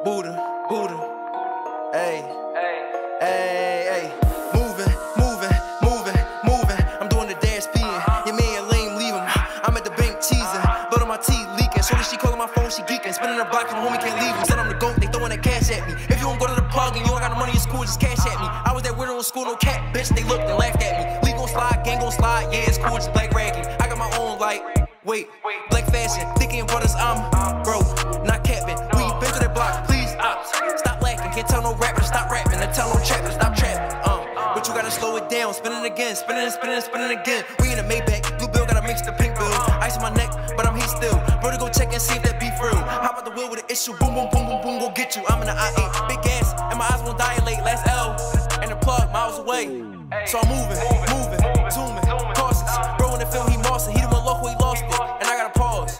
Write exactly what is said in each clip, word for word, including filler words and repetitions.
Buddha, Buddha, hey, hey, hey, moving, moving, moving, moving. I'm doing the dash speeding. Your man lame, leave him. I'm at the bank cheesing, blood on my teeth leaking. Shorty, she calling my phone, she geeking. Spinning the block and the homie can't leave him. Said I'm the GOAT, they throwing that cash at me. If you don't go to the plug and you don't got the money in school, just cash at me. I was that weirdo in school, no cat, bitch. They looked and laughed at me. League gon' slide, gang gon' slide, yeah, it's cool, just black ragging. I got my own like, wait, black fashion, thinking brothers, I'm broke, not capping. We been to that block, please ops. Stop lacking, can't tell no rapper, stop rapping. I tell no trapper, stop trapping. Um, but you gotta slow it down, spinning again, spinning and spinning and spinning again. We in a Maybach, blue bill, gotta mix the pink bill. Ice on my neck, but I'm here still. Bro, to go check and see if that beef real. Hop out the wheel with an issue, boom, boom, boom, boom, boom, go get you. I'm in the I eight, big gas, and my eyes won't dilate. Last L, and the plug miles away. So I'm moving, moving, zooming, cautious. Bro, in the film, he mossing, he the one local, he lost it, and I gotta pause.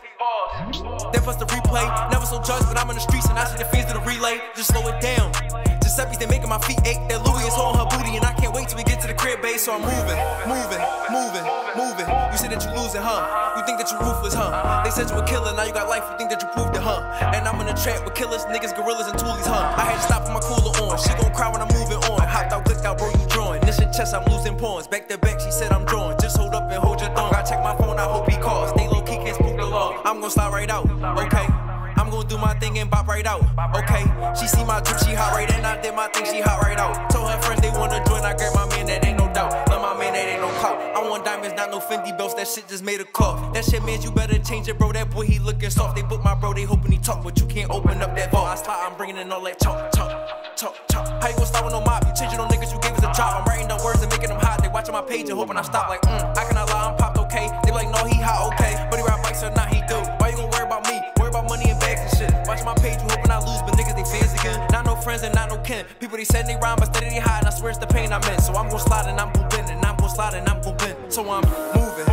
Then plus the replay, never so judged, but I'm in the streets and I see the fans do the relay. Just slow it down. Giuseppe's, they making my feet ache. That Louis is on her booty, and I can't wait till we get to the crib, babe. So I'm moving, moving, moving, moving. You say that you losing, huh? You think that you ruthless, huh? They said you a killer, now you got life, you think that you proved it, huh? And I'm in the trap with killers, niggas, gorillas, and toolies, huh? I had to stop with my cooler on. She gon' cry when I'm moving on. Hopped out, clicked out, bro, you drawing. This your chest, I'm losing pawns. Back to back, she said I'm drawing. Just hold up and hold your thumb. I check my phone, I hope he calls. Stay low key, can't spook the law. I'm gon' slide right out, okay? I'm gon' do my thing and bop right out, okay? She see my drip, she hot right in. I did my thing, she hot right out. Told her friends they wanna join, I grab my man, that ain't no doubt. Love my man, that ain't no clout. I want diamonds, not no Fendi belts, that shit just made a cough. That shit, man, you better change it, bro. That boy, he looking soft. They book my bro, they hoping he talk, but you can't open up that vault. I slide, I'm bringing in all that talk, talk, talk, talk. How you gon' start with no mob? You changing on niggas, you gave us a drop. I'm writing down words and making them hot. They watching my page and hoping I stop like, mm, I cannot lie, I'm popped, okay? They be like, no, he hot, okay? But he ride bikes or not, he do. Why you gon' worry about me? Worry about money and bags and shit. Watching my page, you hoping I lose, but niggas, they fans again. Not no friends and not no kin. People, they said they rhyme, but steady they hide, and I swear it's the pain I'm in. So I'm gon' slide and I'm gon' bend, and I'm gon' slide and I'm gon' bend. So I'm moving.